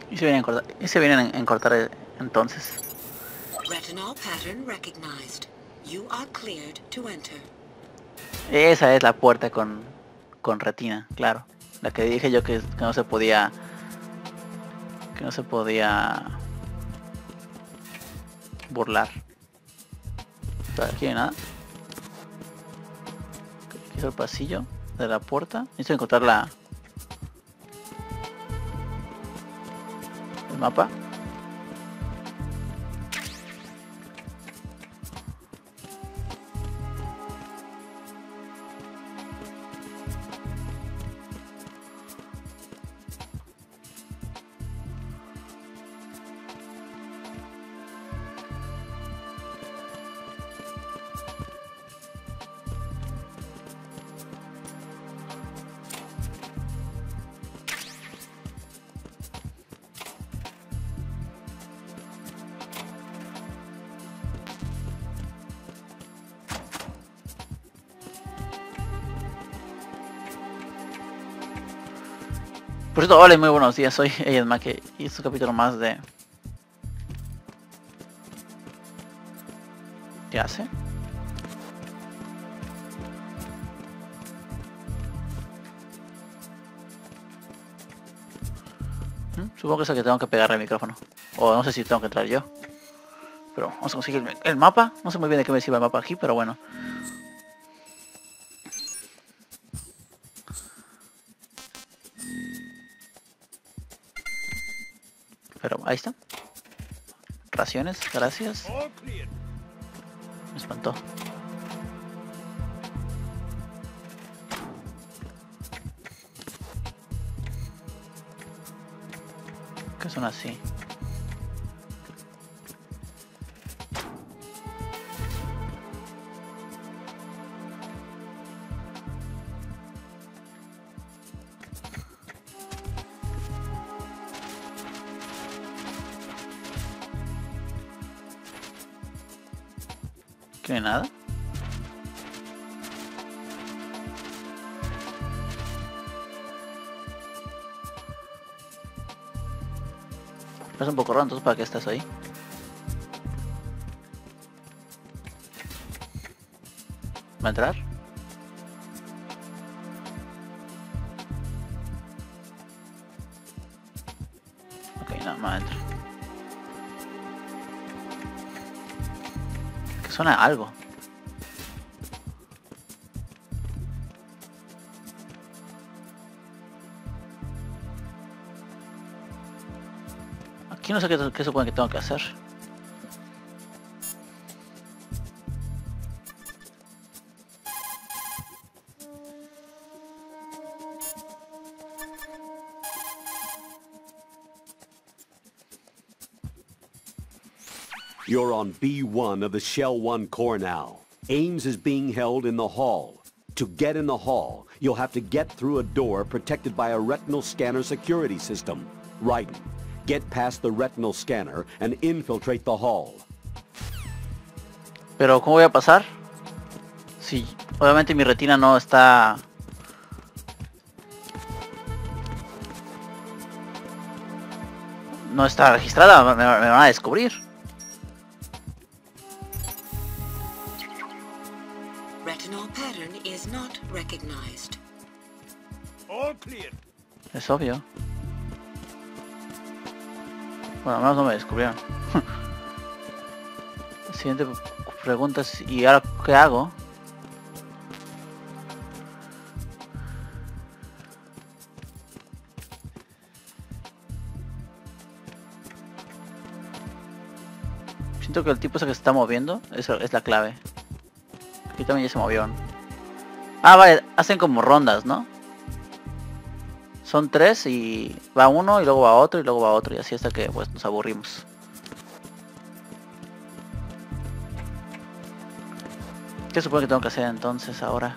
Y se vienen en cortar entonces. Retinol pattern recognized. You are cleared to enter. Esa es la puerta con retina, claro. La que dije yo que no se podía. Que no se podía burlar. Pero aquí no hay nada. Aquí es el pasillo de la puerta. Necesito encontrar el mapa. Por cierto, hola y muy buenos días, soy Ellen Maque y es un capítulo más de... ¿Qué hace? Supongo que es el que tengo que pegarle el micrófono. O no sé si tengo que entrar yo. Pero vamos a conseguir el mapa. No sé muy bien de qué me sirve el mapa aquí, pero bueno. Pero ahí está. Raciones, gracias. Me espantó. ¿Qué son así? ¿Qué no hay nada? Es un poco raro, entonces ¿para qué estás ahí? ¿Va a entrar? Ok, no, no entra. Que suena algo. Aquí no sé qué supone que tengo que hacer. You're on B1 of the Shell 1 core now. Ames is being held in the hall. To get in the hall, you'll have to get through a door protected by a retinal scanner security system. Raiden, get past the retinal scanner and infiltrate the hall. Pero ¿cómo voy a pasar? Si obviamente mi retina no está... No está registrada, me van a descubrir. Retinol pattern is not recognized. All clear. Es obvio. Bueno, al menos no me descubrieron. Siguiente pregunta es, ¿y ahora qué hago? Siento que el tipo ese que se está moviendo es la clave. Aquí también ya se movieron. Ah, vale, hacen como rondas, ¿no? Son 3 y va uno y luego va otro y luego va otro y así hasta que pues nos aburrimos. ¿Qué supone que tengo que hacer entonces ahora?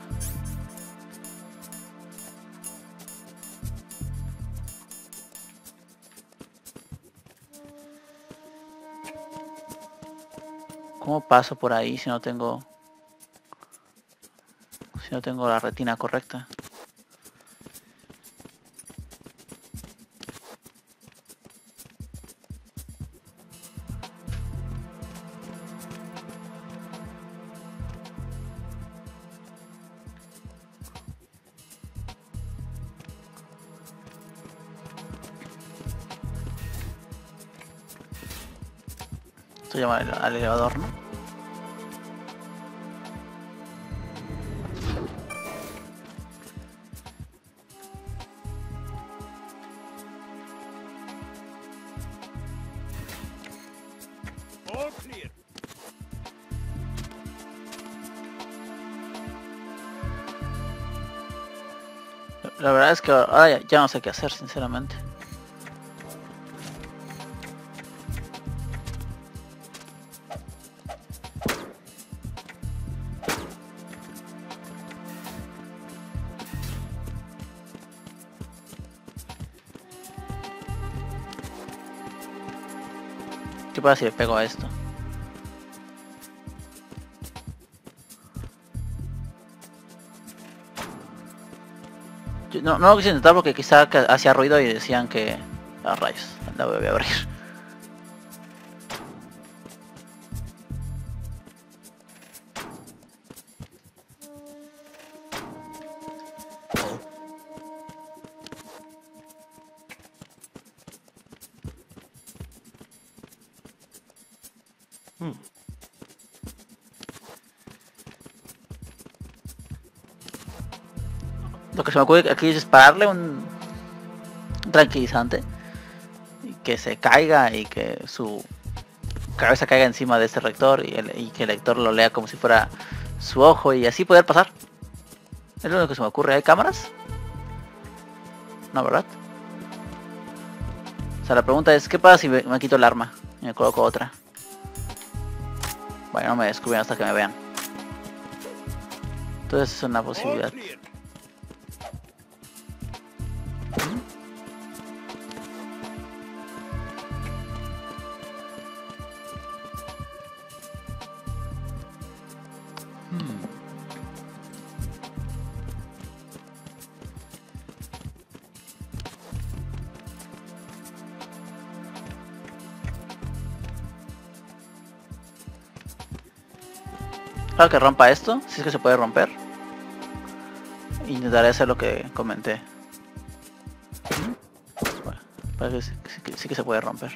¿Cómo paso por ahí si no tengo la retina correcta? Esto llama al elevador, ¿no? All clear. La verdad es que ahora ya no sé qué hacer, sinceramente. ¿Qué pasa si le pego a esto? No lo quise intentar porque quizá hacía ruido y decían que... Ah, rayos, la voy a abrir. Lo que se me ocurre aquí es dispararle un tranquilizante y que se caiga y que su cabeza caiga encima de este rector y que el lector lo lea como si fuera su ojo y así poder pasar. Es lo único que se me ocurre. ¿Hay cámaras? No, ¿verdad? O sea, la pregunta es, ¿qué pasa si me quito el arma y me coloco otra? Bueno, no me descubren hasta que me vean. Entonces es una All posibilidad. clear. Claro que rompa esto, si es que se puede romper. Intentaré hacer lo que comenté. Bueno, parece que sí que se puede romper.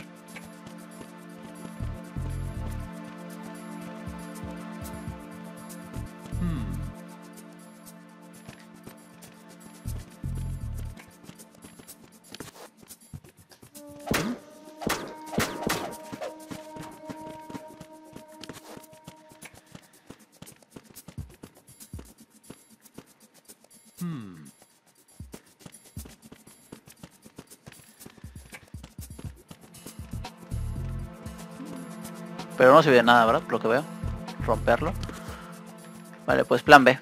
Pero no se ve nada, ¿verdad? Por lo que veo. Romperlo. Vale, pues plan B.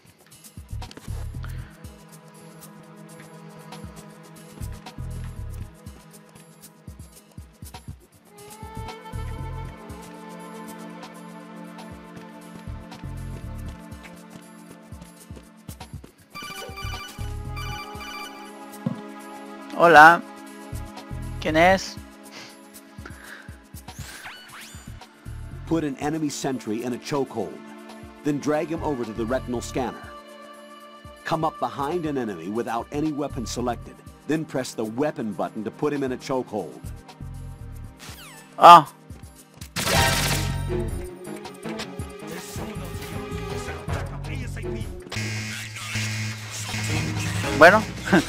Hola. ¿Quién es? Put an enemy sentry in a chokehold, then drag him over to the retinal scanner. Come up behind an enemy without any weapon selected, then press the weapon button to put him in a chokehold. Ah. Bueno.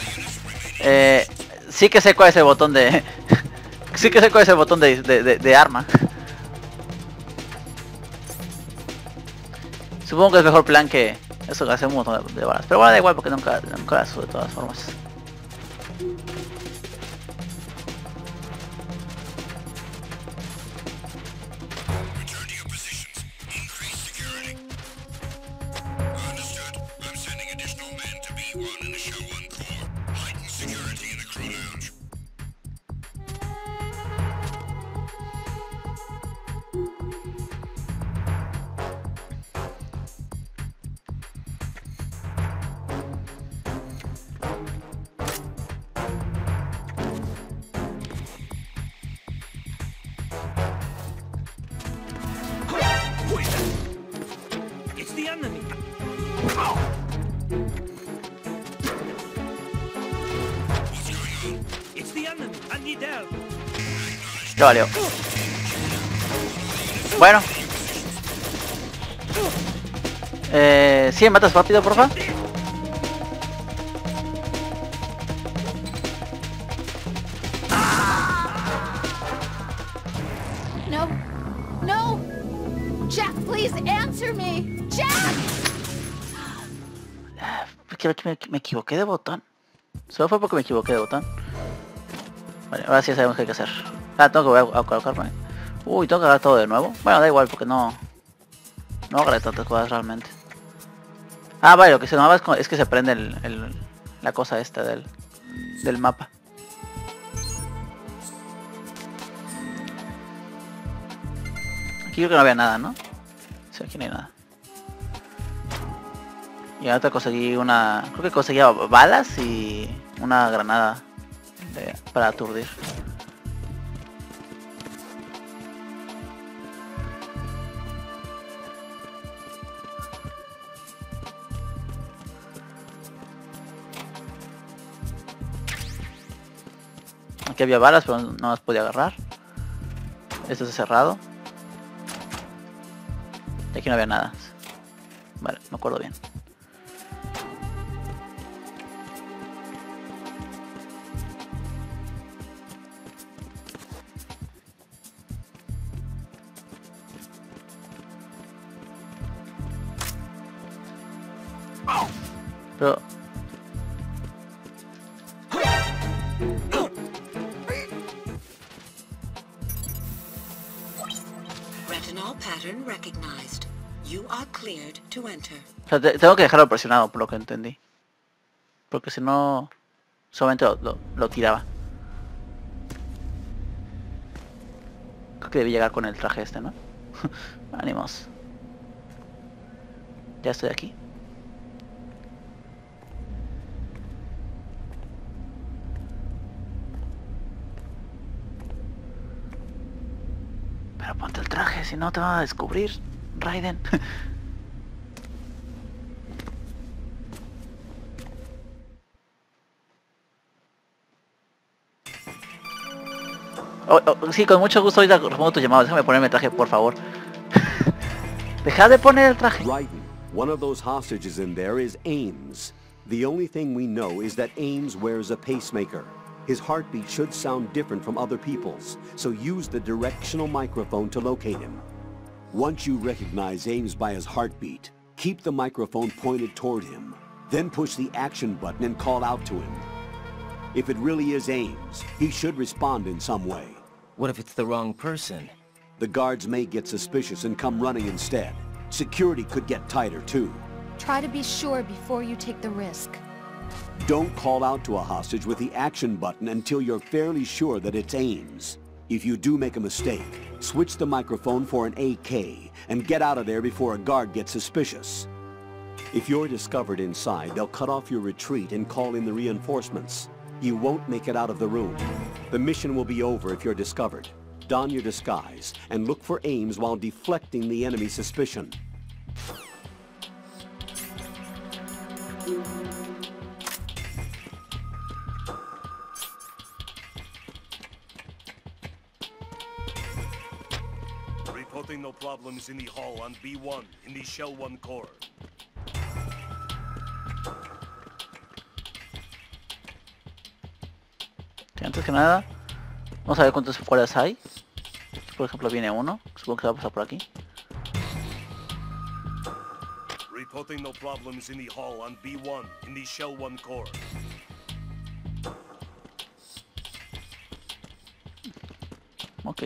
Sí que sé cuál es el botón de... sí que sé cuál es el botón de arma. Supongo que es mejor plan que eso que hace un montón de balas. Pero bueno, da igual porque nunca las uso de todas formas. It's the enemy. It's the enemy. I need help. Ya valió. Bueno. ¿Sí me matas rápido, porfa? No. No. Jack, please answer me. Jack. Es que me equivoqué de botón. Solo fue porque me equivoqué de botón. Vale, ahora sí sabemos qué hay que hacer. Ah, tengo que colocarme. Uy, tengo que agarrar todo de nuevo. Bueno, da igual porque no agarré tantas cosas realmente. Ah, vale, lo que se notaba es que se prende la cosa esta del mapa. Aquí creo que no había nada, ¿no? Sí, aquí no hay nada. Y ahora conseguí creo que conseguía balas y una granada para aturdir. Aquí había balas, pero no las podía agarrar. Esto está cerrado. Y aquí no había nada. Vale, me acuerdo bien. Pero... Retinol pattern recognized. You are cleared to enter. O sea, tengo que dejarlo presionado, por lo que entendí. Porque si no... solamente lo tiraba. Creo que debí llegar con el traje este, ¿no? Ánimos. Ya estoy aquí. Pero ponte el traje, si no te van a descubrir, Raiden. Sí, con mucho gusto ahorita respondo tu llamado. Déjame ponerme el traje, por favor. Deja de poner el traje. Raiden, one of those hostages in there is Ames. The only thing we know is that Ames wears a pacemaker. His heartbeat should sound different from other people's, so use the directional microphone to locate him. Once you recognize Ames by his heartbeat, keep the microphone pointed toward him. Then push the action button and call out to him. If it really is Ames, he should respond in some way. What if it's the wrong person? The guards may get suspicious and come running instead. Security could get tighter too. Try to be sure before you take the risk. Don't call out to a hostage with the action button until you're fairly sure that it's Ames. If you do make a mistake, switch the microphone for an AK and get out of there before a guard gets suspicious. If you're discovered inside, they'll cut off your retreat and call in the reinforcements. You won't make it out of the room. The mission will be over if you're discovered. Don your disguise and look for Ames while deflecting the enemy's suspicion. Reporting no problems in the hall on B1 in the Shell 1 core. Antes que nada, vamos a ver cuántos guardias hay. Por ejemplo, viene uno. Supongo que va a pasar por aquí. Reporting no problems in the hall on B1 in the Shell 1 core. Ok.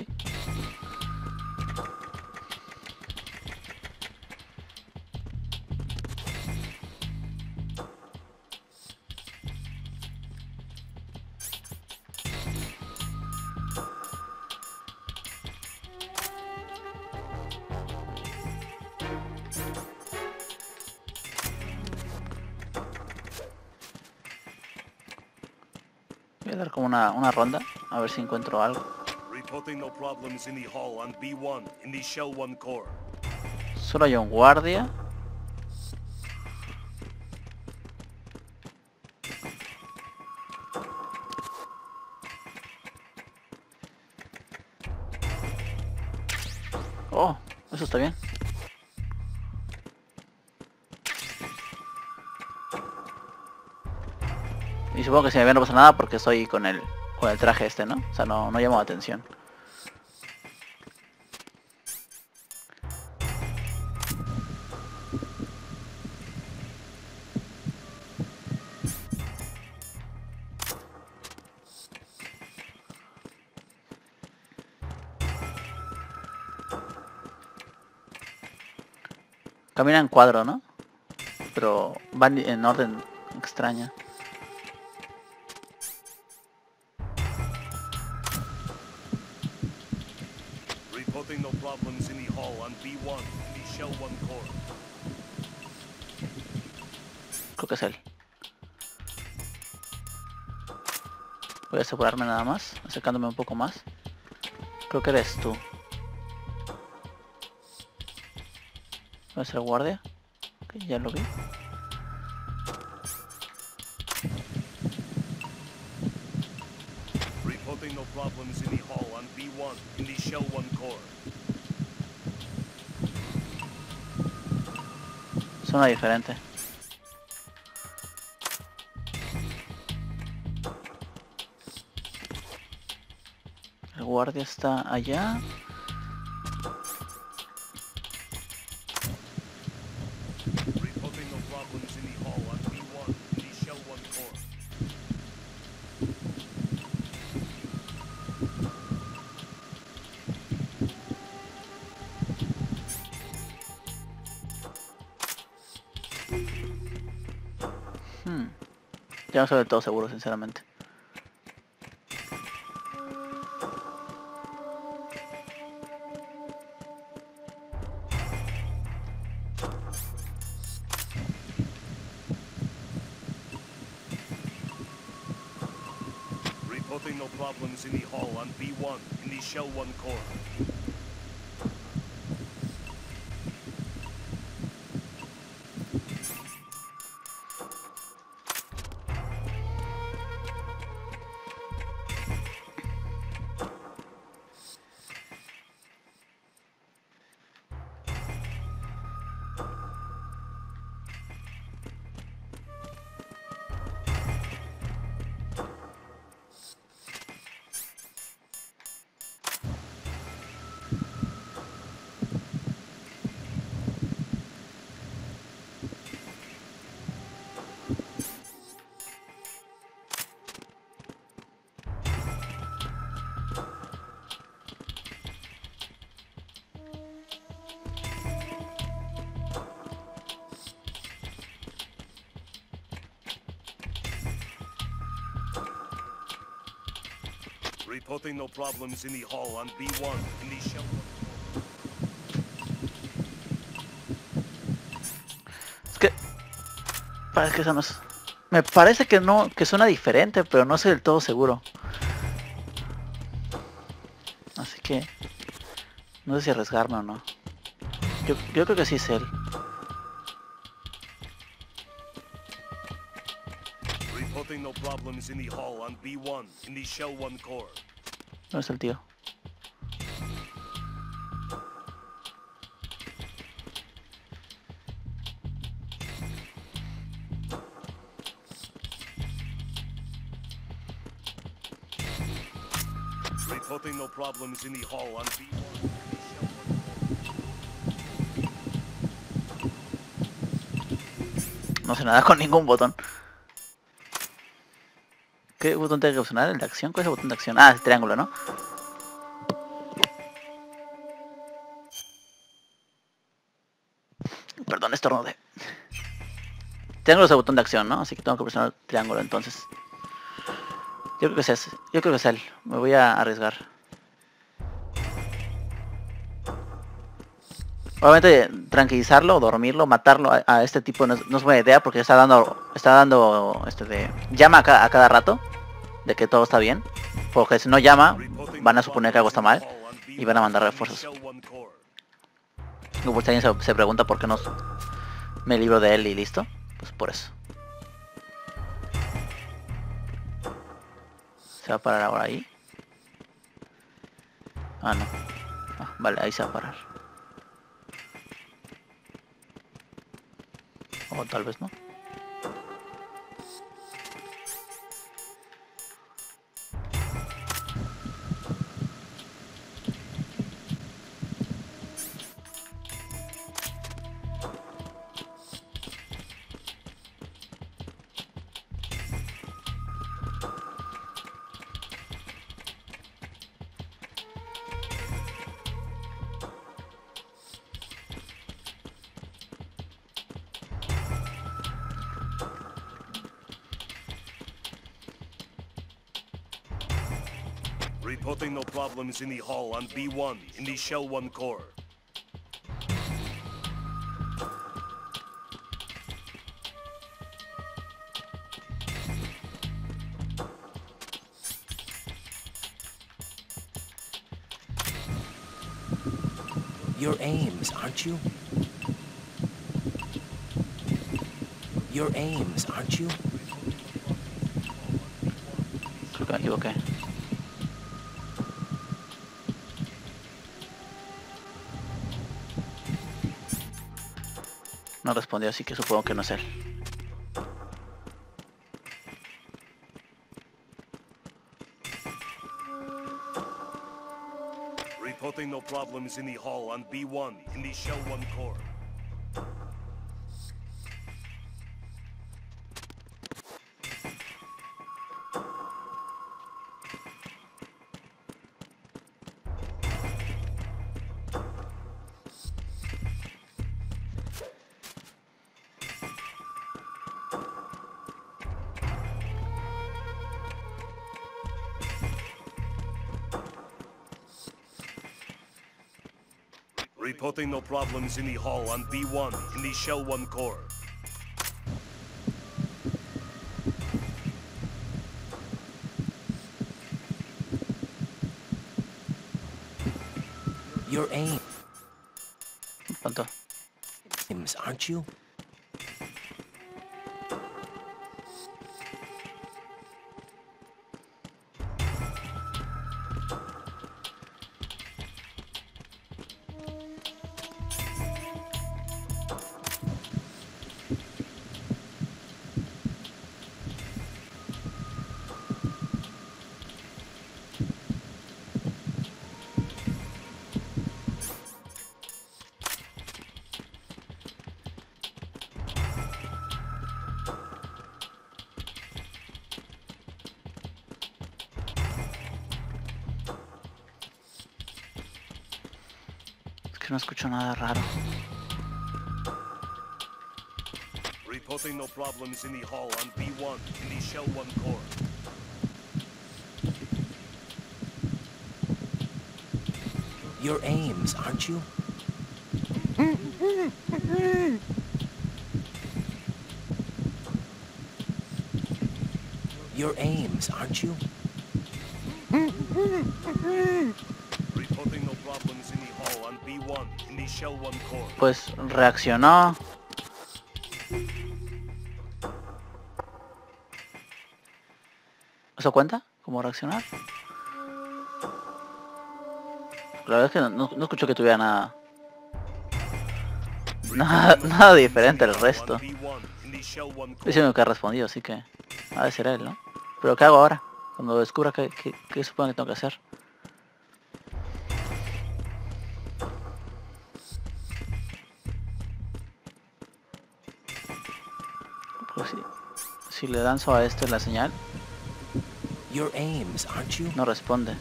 Voy a dar como una ronda, a ver si encuentro algo. Reporting no problems in the hall on B1 in the Shell 1 core. Solo hay un guardia. Oh. Eso está bien. Y supongo que si me ven no pasa nada porque estoy con el traje este, ¿no? O sea, no llamo la atención. Camina en cuadro, ¿no? Pero van en orden extraña. Reporting no problems in the hall on B1 in the Shell 1 core. Creo que es él. Voy a asegurarme nada más, acercándome un poco más. Creo que eres tú. ¿Va a ser guardia? Ok, ya lo vi. Reporting no problems in the hall on B1 in the Shell 1 core. Suena diferente. El guardia está allá. Reporting no problems in the hall on B1 in the Shell 1 core. Ya no soy del todo seguro, sinceramente. Reporting no problems in the hall on B1 in the Shell 1 core. Reporting no problems in the hall on B1 in the Shell 1 core. Es que... parece que eso no es... Me parece que no, que suena diferente, pero no estoy del todo seguro. Así que... no sé si arriesgarme o no. Yo creo que sí es él. Reporting no problems in the hall on B1 in the Shell 1 core. ¿Dónde está el tío? Reporting no problems in the hall on B1 in the Shell 1 core. No sé nada con ningún botón. ¿Qué botón tengo que opcionar? ¿El de acción? ¿Cuál es el botón de acción? Ah, el triángulo, ¿no? Perdón, estornudé. Triángulo es el botón de acción, ¿no? Así que tengo que presionar el triángulo, entonces. Yo creo que es ese. Yo creo que es él. Me voy a arriesgar. Obviamente tranquilizarlo, dormirlo, matarlo a este tipo no es buena idea porque está dando llama a cada rato de que todo está bien, porque si no llama van a suponer que algo está mal y van a mandar refuerzos. Como si alguien se pregunta por qué no me libro de él y listo, pues por eso. Se va a parar ahora ahí. Ah, no. Ah, vale, ahí se va a parar. O tal vez no. Reporting no problems in the hall on B1 in the Shell 1 core. You're Ames, aren't you? You're Ames, aren't you? Creo que me equivoqué. No respondió, así que supongo que no es él. Reporting no problems in the hall on B1 in the Shell 1 core. Reporting no problems in the hall on B1 in the Shell 1 core. You're Pronto. Ames, aren't you? Que no escucho nada raro. Reporting no problems in the hall on B1 in the Shell 1 core. You're Ames, aren't you? You're Ames, aren't you? Reporting no problems in the hall on B1 in the Shell 1 core. Pues reaccionó. ¿Eso cuenta? ¿Cómo reaccionar? La verdad es que no escucho que tuviera nada. Nada diferente al resto. Es lo que ha respondido, así que ha de ser él, ¿no? Pero ¿qué hago ahora? Cuando descubra qué supone que tengo que hacer. Pues si le lanzo a este la señal, You're Ames, aren't you? no responde.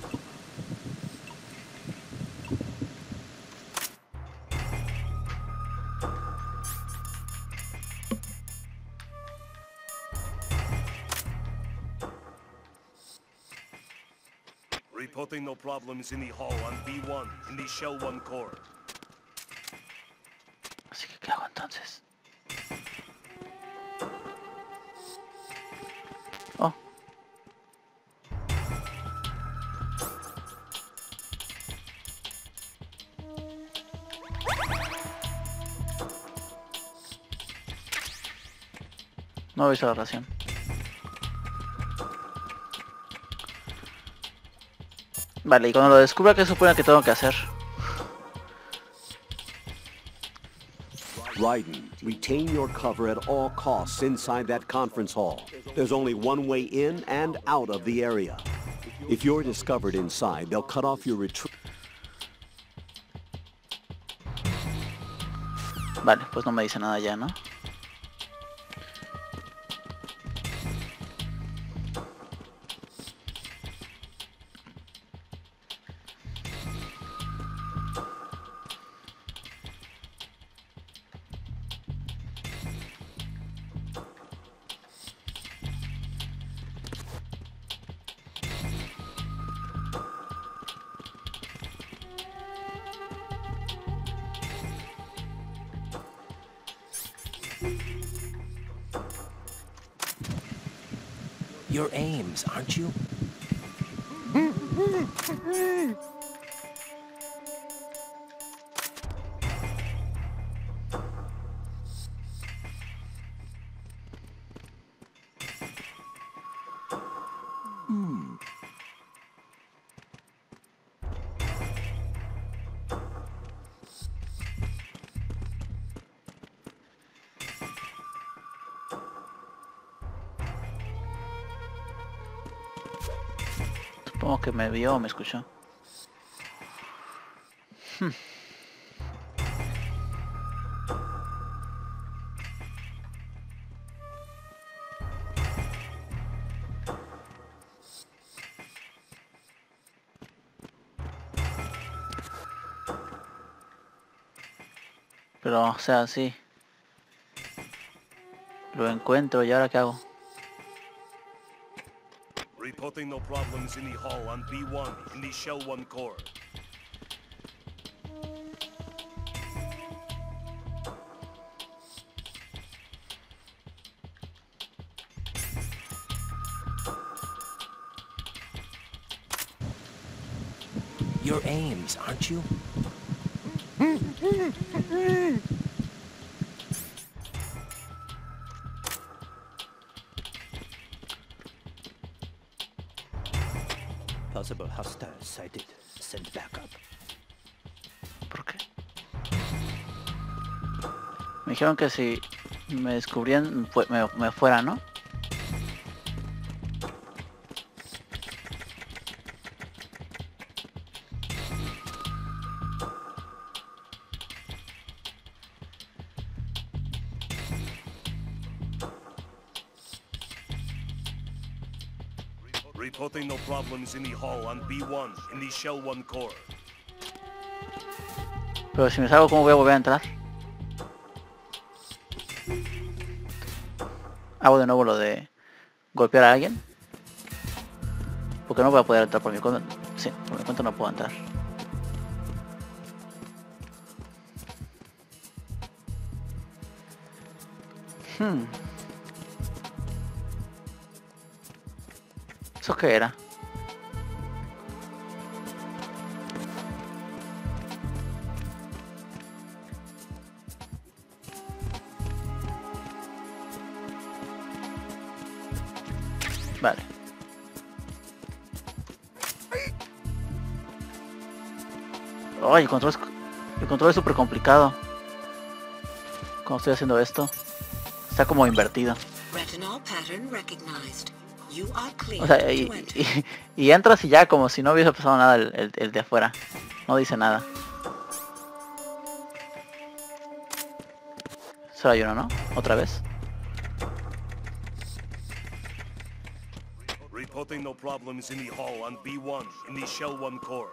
Reporting no problems in the hall on B1 in the Shell 1 core. Así que ¿qué hago entonces? Oh. No he visto la ración. Vale, y cuando lo descubra, ¿qué supone que tengo que hacer? Raiden, retain your cover at all costs inside that conference hall. There's only one way in and out of the area. If you're discovered inside, they'll cut off your retreat. Vale, pues no me dice nada ya, ¿no? You're Ames, aren't you? Supongo que me vio o me escuchó. Pero, o sea, sí. Lo encuentro y ahora qué hago. Reporting no problems in the hall on B1 in the Shell 1 core. You're Ames, aren't you? Possible hostiles sighted. Send backup. ¿Por qué? Me dijeron que si me descubrían me fuera, ¿no? Reporting no problems in the hall on B1 in the Shell 1 core. Pero si me salgo, ¿cómo voy a volver a entrar? Hago de nuevo lo de golpear a alguien. Porque no voy a poder entrar por mi cuenta. Sí, por mi cuenta no puedo entrar. ¿Eso qué era? Vale. Oh, el control es súper complicado. Cuando estoy haciendo esto. Está como invertido. Retinol pattern recognized. You are clear O sea, to enter. y entras y ya como si no hubiese pasado nada el de afuera. No dice nada. Solo hay uno, ¿no? Otra vez. Reporting no problems in the hall on B1 in the Shell 1 core.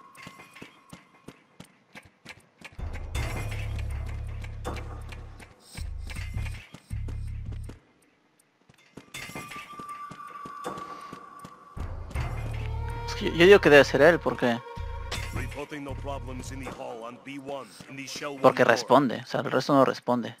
Es que yo digo que debe ser él porque Reporting no problems in the hall on B1 in the Shell 1 porque core. responde. O sea, el resto no responde.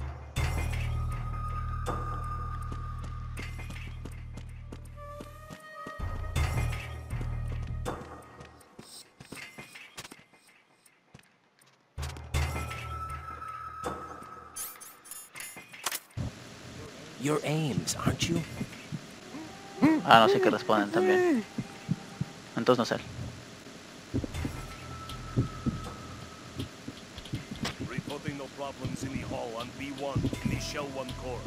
You're Ames, aren't you? Ah, no sé que responden también. Entonces no es él. Reporting no problems problems in the hall on B1 in the Shell 1 core.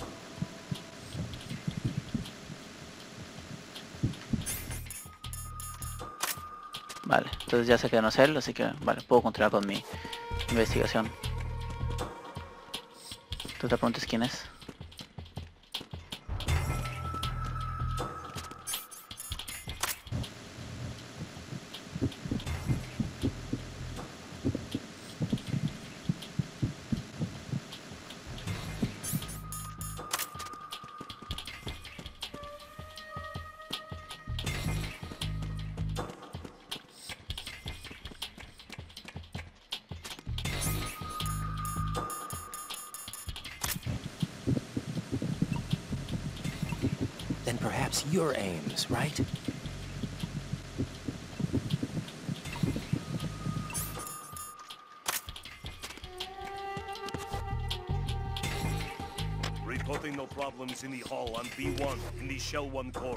Vale, entonces ya sé que no es él, así que vale, puedo continuar con mi investigación. Tú te preguntas quién es. Then perhaps you're Ames, right? Reporting no problems in the hall on B1 in the Shell 1 core.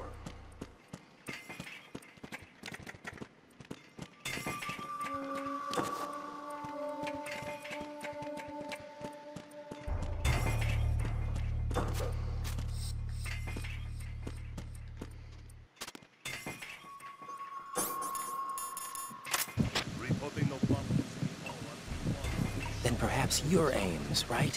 Reporting no problems in the hall on B1. Then perhaps you're Ames, right?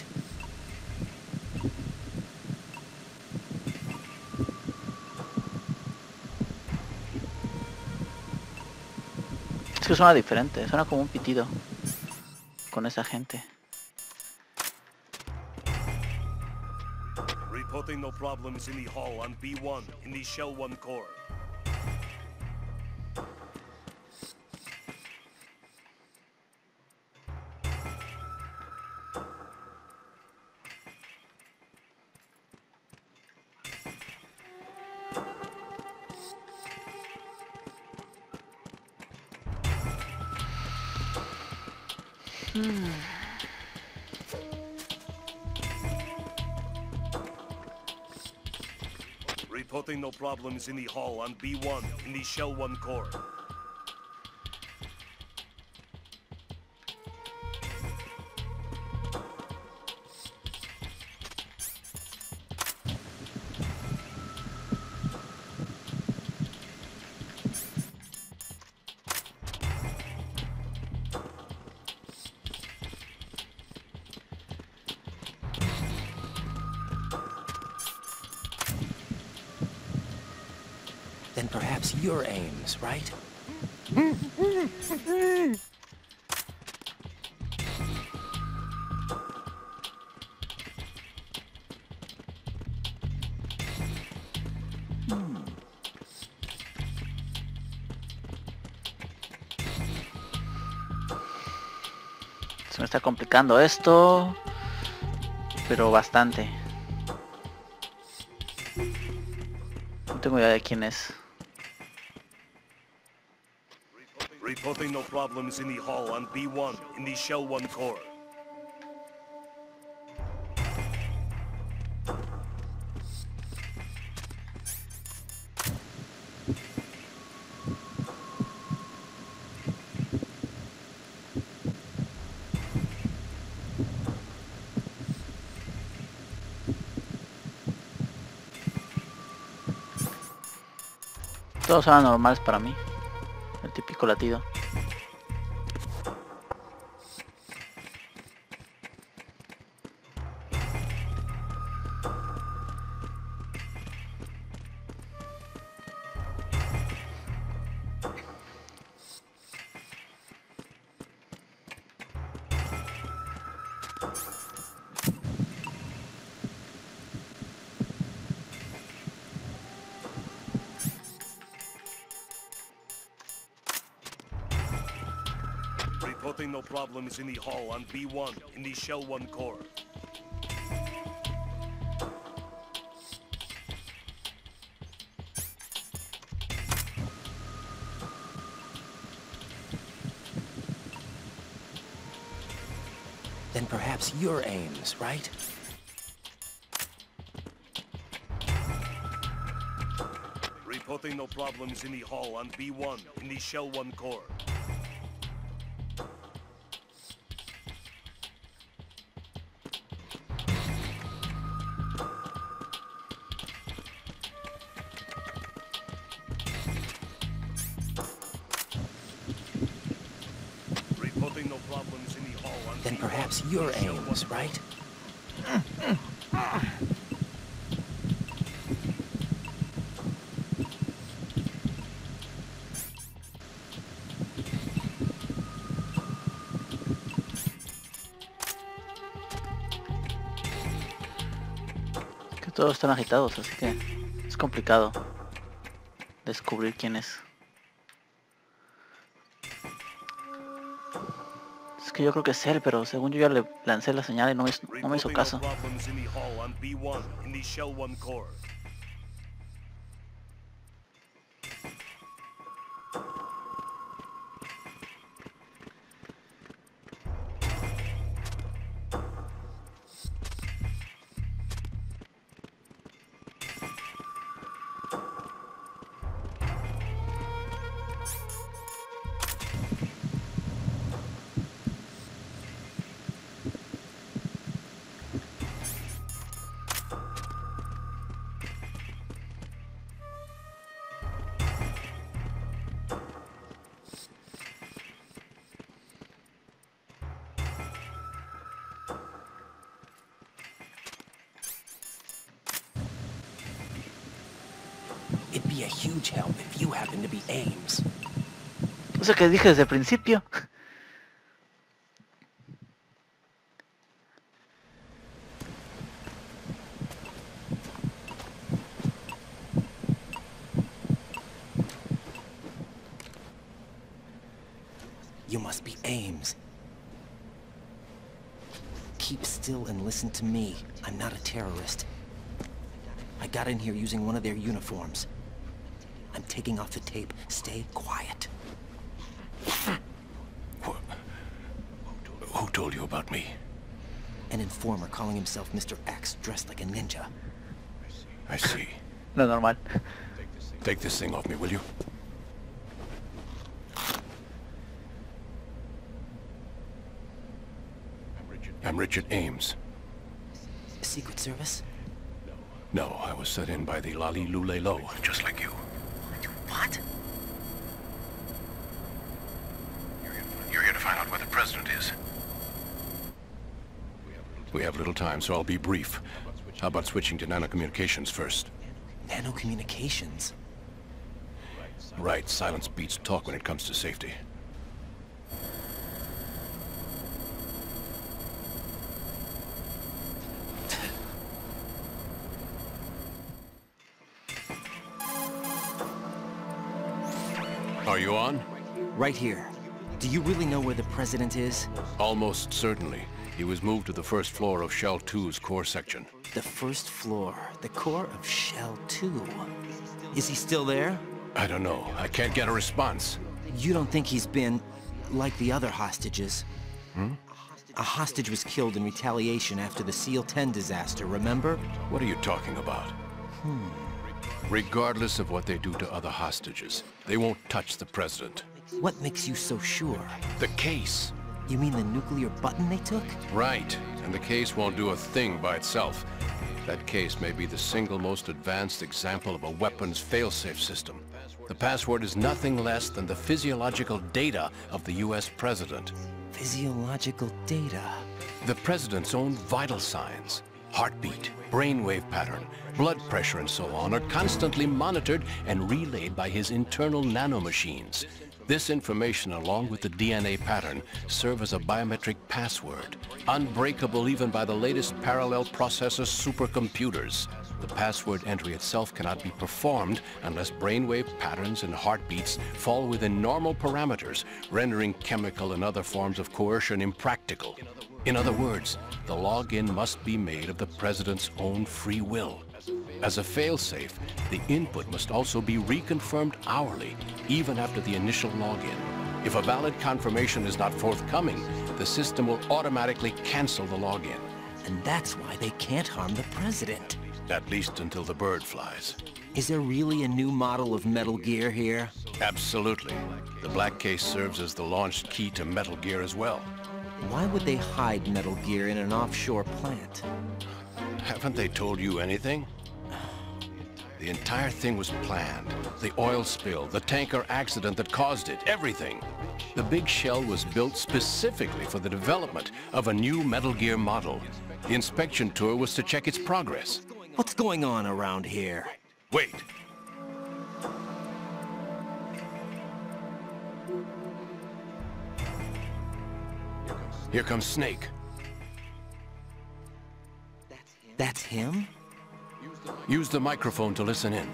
Es que suena diferente, suena como un pitido con esa gente. Reporting no problems in the hall on B1 in the Shell 1 core. Reporting no problems in the hall on B1 in the Shell 1 core. Then perhaps you're Ames, right? Se me está complicando esto, pero bastante. No tengo idea de quién es. Reporting no problems in the hall on B1 in the Shell 1 core. Todos son normales para mí. El típico latido. Reporting no problems in the hall on B1 in the Shell 1 core. Then perhaps you're Ames, right? Reporting no problems in the hall on B1 in the Shell 1 core. problems in the hall on Then B1 perhaps in you're the Shell Ames, 1 right? Que todos están agitados, así que es complicado descubrir quién es. Es que yo creo que es él, pero según yo ya le lancé la señal y no me hizo Reporting caso. problems in the hall on B1 in the Shell 1 core. It'd be a huge help if you happen to be Ames. O sea que dije desde el principio. You must be Ames. Keep still and listen to me. I'm not a terrorist. I got in here using one of their uniforms. I'm taking off the tape. Stay quiet. Who told you about me? An informer calling himself Mr. X, dressed like a ninja. I see. Lo normal. Take this thing off me, will you? I'm Richard Ames. Secret Service? No, I was set in by the Lali Lule Lo, just like you. What? You're here to find out where the president is. We have little time, so I'll be brief. How about switching to nanocommunications first? Nanocommunications? Right, silence beats talk when it comes to safety. Are you on? Right here. Do you really know where the president is? Almost certainly. He was moved to the first floor of Shell 2's core section. The first floor. The core of Shell 2. Is he still there? I don't know. I can't get a response. You don't think he's been like the other hostages? Hmm? A hostage was killed in retaliation after the SEAL 10 disaster, remember? What are you talking about? Regardless of what they do to other hostages, they won't touch the president. What makes you so sure? The case. You mean the nuclear button they took? Right. And the case won't do a thing by itself. That case may be the single most advanced example of a weapons failsafe system. The password is nothing less than the physiological data of the US president. Physiological data. The president's own vital signs, heartbeat, brainwave pattern, blood pressure and so on are constantly monitored and relayed by his internal nanomachines. This information, along with the DNA pattern, serve as a biometric password, unbreakable even by the latest parallel processor supercomputers. The password entry itself cannot be performed unless brainwave patterns and heartbeats fall within normal parameters, rendering chemical and other forms of coercion impractical. In other words, the login must be made of the president's own free will. As a failsafe, the input must also be reconfirmed hourly, even after the initial login. If a valid confirmation is not forthcoming, the system will automatically cancel the login. And that's why they can't harm the president. At least until the bird flies. Is there really a new model of Metal Gear here? Absolutely. The black case serves as the launch key to Metal Gear as well. Why would they hide Metal Gear in an offshore plant? Haven't they told you anything? The entire thing was planned. The oil spill, the tanker accident that caused it, everything. The big shell was built specifically for the development of a new Metal Gear model. The inspection tour was to check its progress. What's going on around here? Wait. Here comes Snake. That's him? Use the microphone to listen in.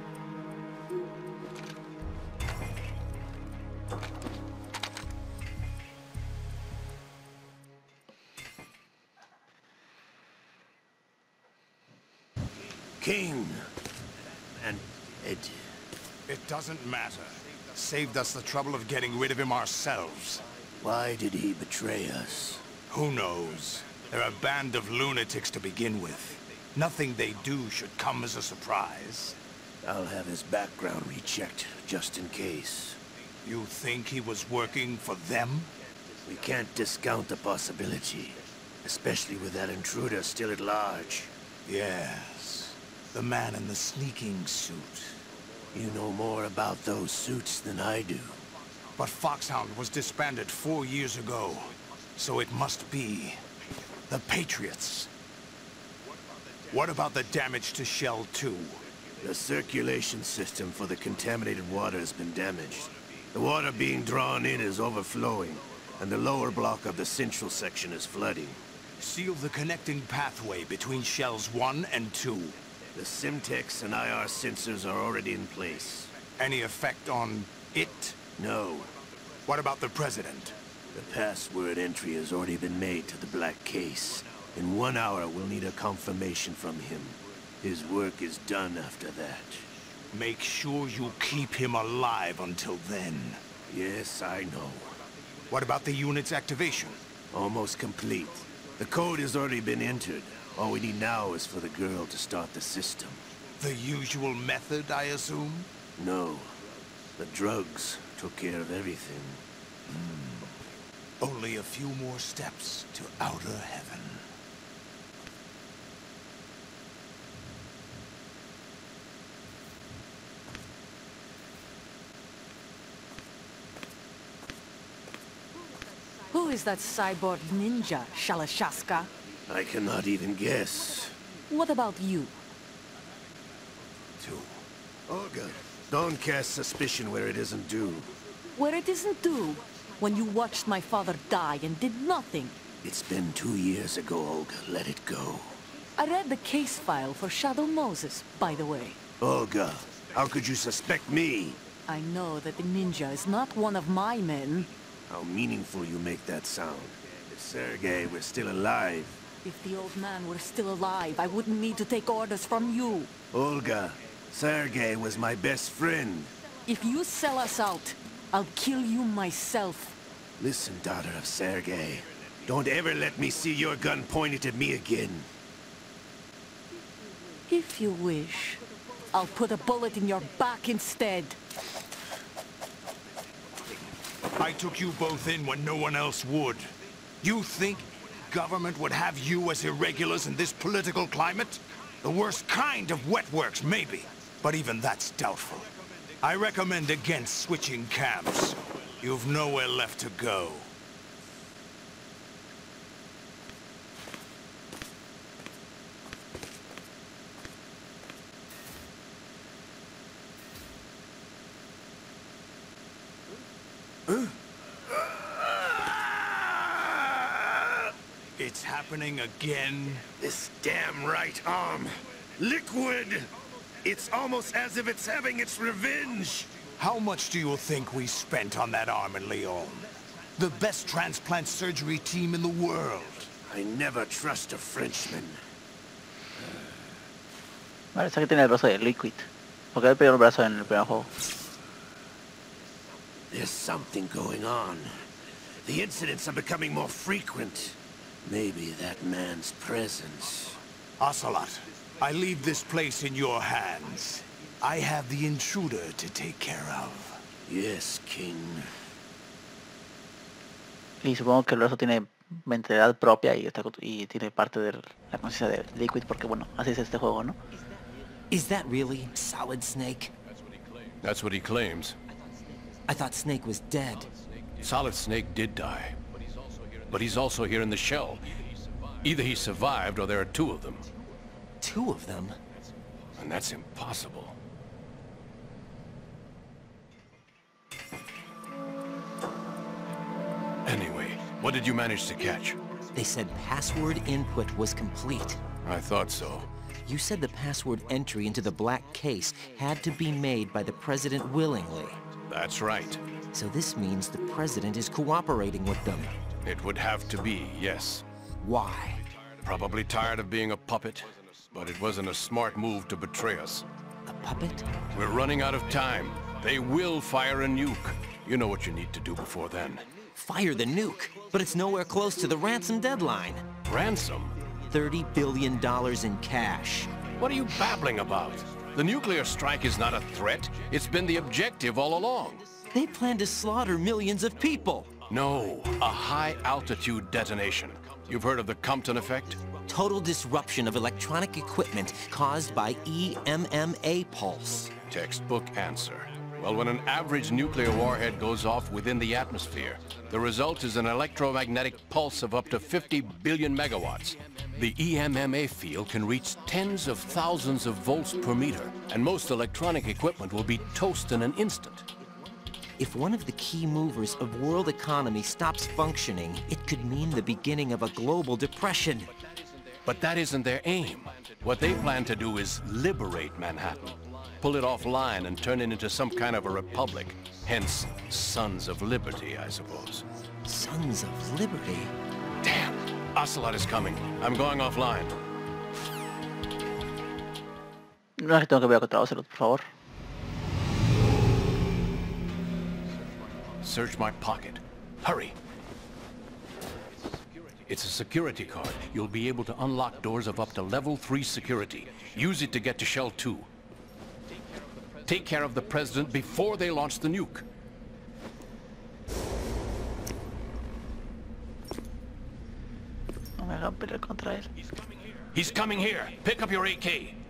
King and Ed. It doesn't matter. Saved us the trouble of getting rid of him ourselves. Why did he betray us? Who knows? They're a band of lunatics to begin with. Nothing they do should come as a surprise. I'll have his background rechecked, just in case. You think he was working for them? We can't discount the possibility, especially with that intruder still at large. Yes. The man in the sneaking suit. You know more about those suits than I do. But Foxhound was disbanded 4 years ago. So it must be the Patriots. What about the damage to Shell 2? The circulation system for the contaminated water has been damaged. The water being drawn in is overflowing, and the lower block of the central section is flooding. Seal the connecting pathway between Shells 1 and 2. The Simtex and IR sensors are already in place. Any effect on it? No. What about the President? The password entry has already been made to the Black Case. In 1 hour, we'll need a confirmation from him. His work is done after that. Make sure you keep him alive until then. Yes, I know. What about the unit's activation? Almost complete. The code has already been entered. All we need now is for the girl to start the system. The usual method, I assume? No. The drugs took care of everything. Only a few more steps to outer heaven. Who is that cyborg ninja, Shalashaska? I cannot even guess. What about you? Olga, don't cast suspicion where it isn't due. Where it isn't due, when you watched my father die and did nothing. It's been 2 years ago, Olga. Let it go. I read the case file for Shadow Moses, by the way. Olga, how could you suspect me? I know that the ninja is not one of my men. How meaningful you make that sound. If Sergei were still alive... If the old man were still alive, I wouldn't need to take orders from you. Olga, Sergei was my best friend. If you sell us out, I'll kill you myself. Listen, daughter of Sergei. Don't ever let me see your gun pointed at me again. If you wish, I'll put a bullet in your back instead. I took you both in when no one else would. You think government would have you as irregulars in this political climate? The worst kind of wet works, maybe. But even that's doubtful. I recommend against switching camps. You've nowhere left to go. It's happening again. This damn right arm. Liquid! It's almost as if it's having its revenge. How much do you think we spent on that arm in Lyon? The best transplant surgery team in the world. I never trust a Frenchman. Vale, esa que tiene el brazo de Liquid. Porque él perdió el brazo en el primer juego. There's something going on. The incidents are becoming more frequent. Maybe that man's presence. Ocelot, I leave this place in your hands. I have the intruder to take care of. Yes, King. Y supongo que el brazo tiene mentalidad propia y tiene parte de la conciencia de Liquid, porque bueno, así es este juego, ¿no? Is that really Solid Snake? That's what he claims. I thought Snake was dead. Solid Snake did die. But he's also here in the shell. Either he survived or there are two of them. Two of them? And that's impossible. Anyway, what did you manage to catch? They said password input was complete. I thought so. You said the password entry into the black case had to be made by the President willingly. That's right. So this means the President is cooperating with them. It would have to be, yes. Why? Probably tired of being a puppet, but it wasn't a smart move to betray us. A puppet? We're running out of time. They will fire a nuke. You know what you need to do before then. Fire the nuke, but it's nowhere close to the ransom deadline. Ransom? $30 billion in cash. What are you babbling about? The nuclear strike is not a threat. It's been the objective all along. They plan to slaughter millions of people. No, a high-altitude detonation. You've heard of the Compton effect? Total disruption of electronic equipment caused by EMMA pulse. Textbook answer. Well, when an average nuclear warhead goes off within the atmosphere, the result is an electromagnetic pulse of up to 50 billion megawatts. The EMMA field can reach tens of thousands of volts per meter, and most electronic equipment will be toast in an instant. If one of the key movers of world economy stops functioning, it could mean the beginning of a global depression. But that isn't their aim. What they plan to do is liberate Manhattan. Pull it offline and turn it into some kind of a republic. Hence, Sons of Liberty, I suppose. Sons of Liberty? Damn! Ocelot is coming. I'm going offline. No es que tengo que ver contra Ocelot, por favor. Search my pocket. Hurry! It's a security card. You'll be able to unlock doors of up to level 3 security. Use it to get to Shell 2. Take care of the President before they launch the nuke. No me hagan pelear contra él. He's coming here. Pick up your AK.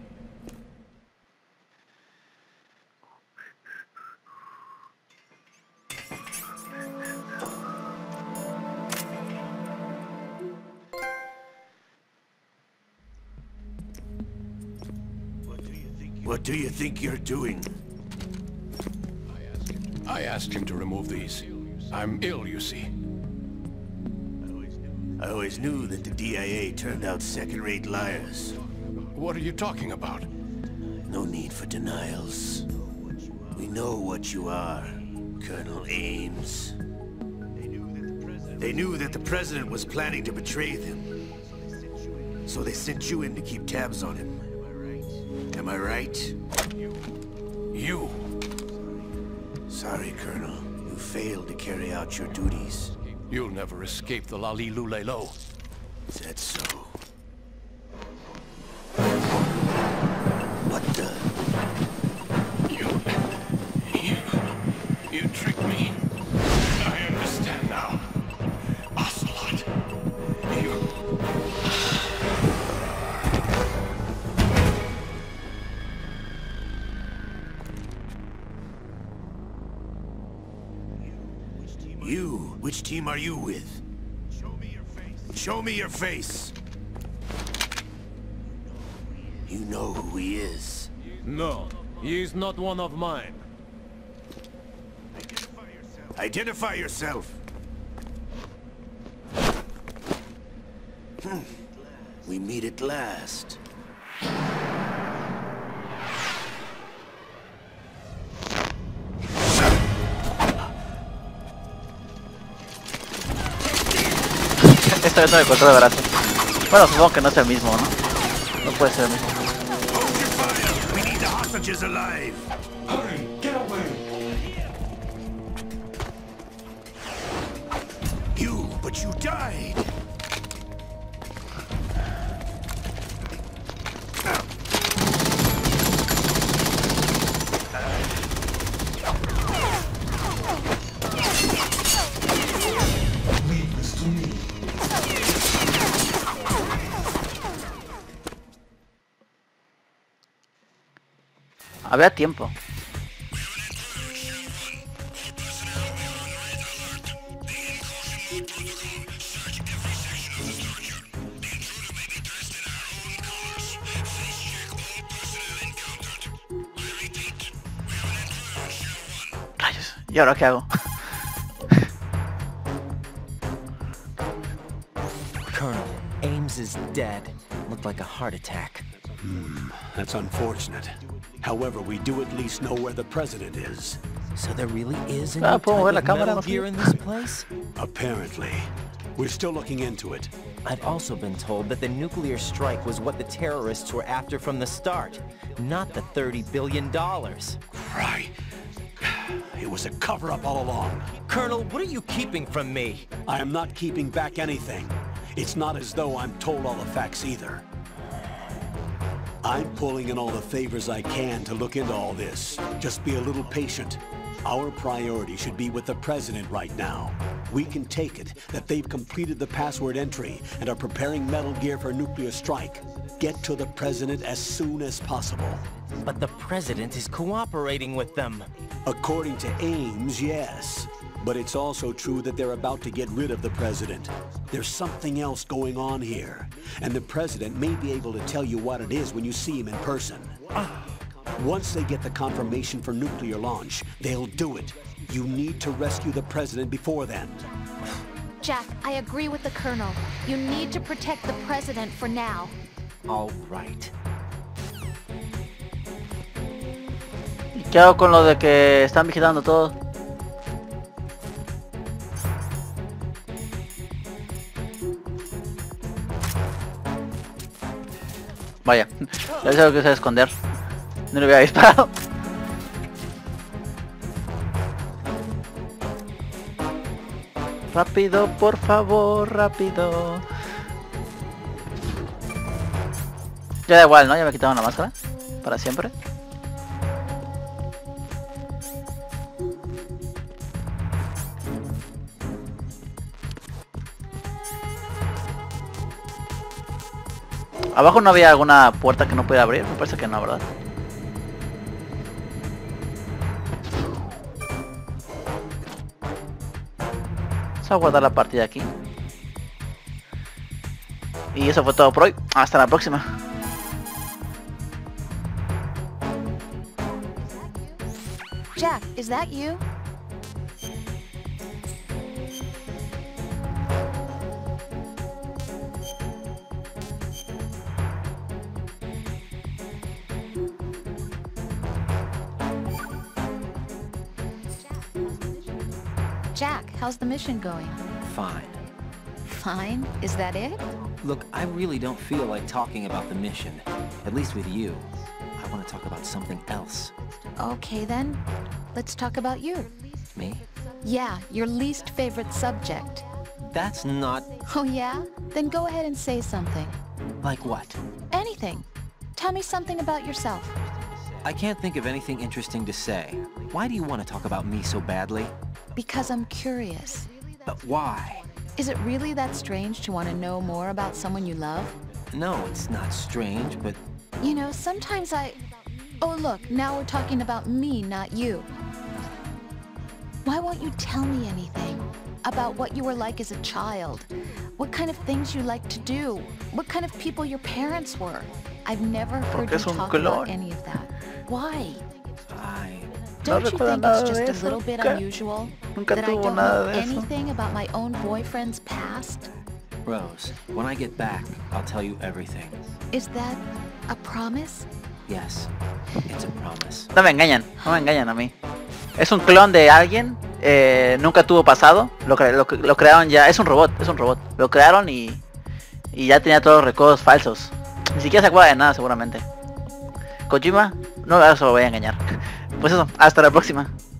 What do you think you're doing? I asked him to remove these. I'm ill, you see. I always knew that the DIA turned out second-rate liars. What are you talking about? No need for denials. We know what you are, Colonel Ames. They knew that the President was planning to betray them. So they sent you in to keep tabs on him. Am I right? You. Sorry, Colonel. You failed to carry out your duties. You'll never escape the Lali-Lu-Le-Lo. Is that so? What the? You tricked me. I understand now. Ocelot. You? Which team are you with? Show me your face. Show me your face. You know who he is. No, he is not one of mine. Identify yourself. We meet at last. Esta vez no me cortó de brazo. Bueno, supongo que no es el mismo, ¿no? No puede ser el mismo. Hold your fire! We need the hostages alive! Hurry! Get away! But you died! Leave this to me. Había tiempo. Rayos, ¿y ahora qué hago? Colonel, Ames is dead. Looked like a heart attack. That's unfortunate. However, we do at least know where the president is. So there really is a Ah, new ¿puedo mover la type of cámara? Metal Gear in this place? Apparently. We're still looking into it. I've also been told that the nuclear strike was what the terrorists were after from the start, not the $30 billion. Right. It was a cover-up all along. Colonel, what are you keeping from me? I am not keeping back anything. It's not as though I'm told all the facts either. I'm pulling in all the favors I can to look into all this. Just be a little patient. Our priority should be with the president right now. We can take it that they've completed the password entry and are preparing Metal Gear for nuclear strike. Get to the president as soon as possible. But the president is cooperating with them. According to Ames, yes. But it's also true that they're about to get rid of the president. There's something else going on here. And the president may be able to tell you what it is when you see him in person. Once they get the confirmation for nuclear launch, they'll do it. You need to rescue the president before then. Jack, I agree with the Colonel. You need to protect the President for now. All right. ¿Y qué hago con lo de que están vigilando todo? Vaya, ya sé lo que se esconder. No le había disparado. Rápido, por favor, rápido. Ya da igual, ¿no? Ya me quitaron la máscara. Para siempre. Abajo no había alguna puerta que no pudiera abrir, me parece que no, ¿verdad? Vamos a guardar la partida aquí. Y eso fue todo por hoy. Hasta la próxima. Jack, is that you? Jack, how's the mission going? Fine. Fine? Is that it? Look, I really don't feel like talking about the mission. At least with you. I want to talk about something else. Okay then, let's talk about you. Me? Yeah, your least favorite subject. That's not... Oh yeah? Then go ahead and say something. Like what? Anything. Tell me something about yourself. I can't think of anything interesting to say. Why do you want to talk about me so badly? Because I'm curious. But why? Is it really that strange to want to know more about someone you love? No, it's not strange, but... You know, sometimes Oh look, now we're talking about me, not you. Why won't you tell me anything? About what you were like as a child? What kind of things you like to do? What kind of people your parents were? I've never heard you talk about any of that. Why? Don't you think it's just a little bit unusual that I don't know anything about my own boyfriend's past? Rose, when I get back, I'll tell you everything. Is that a promise? Yes, it's a promise. No me engañan a mí. Es un clon de alguien, nunca tuvo pasado, lo crearon ya, es un robot. Lo crearon y ya tenía todos los recuerdos falsos. Ni siquiera se acuerda de nada seguramente. Kojima, no se lo voy a engañar. Pues eso, hasta la próxima.